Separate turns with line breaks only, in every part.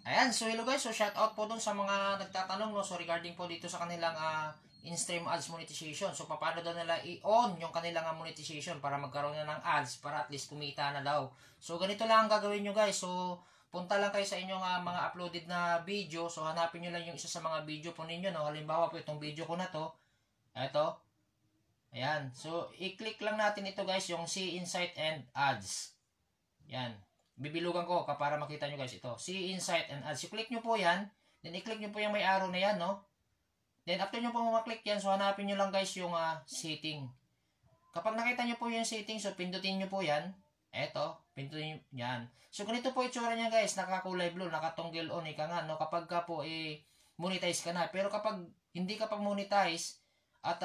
Ayan, so hello guys, so shout out po dun sa mga nagtatanong no, so regarding po dito sa kanilang in-stream ads monetization. So paano daw nila i-on yung kanilang monetization para magkaroon na ng ads para at least kumita na daw. So ganito lang ang gagawin nyo guys. So punta lang kayo sa inyong mga uploaded na video. So hanapin nyo lang yung isa sa mga video po ninyo no. Halimbawa po itong video ko na to. Ito. Ayan. So i-click lang natin ito guys, yung see insight and ads. Yan. Bibilugan ko para makita nyo guys ito. See insight and ads. I-click nyo po yan. Then i-click nyo po yung may arrow na yan, no? Then after nyo po maklik yan, so hanapin nyo lang guys yung setting. Kapag nakita nyo po yung setting, so pindutin nyo po yan. Eto, pindutin nyo yan. So ganito po itsura niya guys. Nakakulay blue, nakatunggil on, ika nga, no? Kapag ka po monetize ka na. Pero kapag hindi ka pag monetize at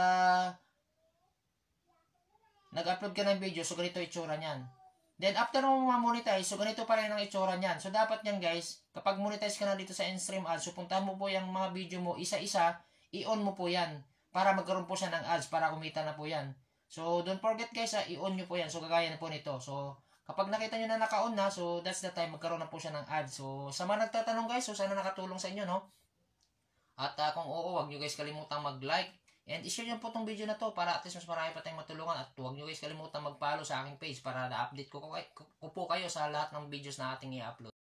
nag-upload ka ng video, so ganito itsura niyan. Then, after mo ma-monetize, so ganito pa rin ang itsura niyan. So, dapat yan guys, kapag monetize ka na dito sa in-stream ads, so puntahan mo po yung mga video mo, isa-isa, i-on mo po yan. Para magkaroon po siya ng ads, para kumita na po yan. So, don't forget guys, i-on nyo po yan. So, kagaya na po nito. So, kapag nakita nyo na naka-on na, so that's the time, magkaroon na po siya ng ads. So, sa mga nagtatanong guys, so sana nakatulong sa inyo, no? At kung oo, wag nyo guys kalimutang mag-like. And i-share nyo po itong video na to para at least mas marami pa tayong matulungan. At huwag nyo guys kalimutan mag-follow sa aking page para na-update ko po kayo sa lahat ng videos na ating i-upload.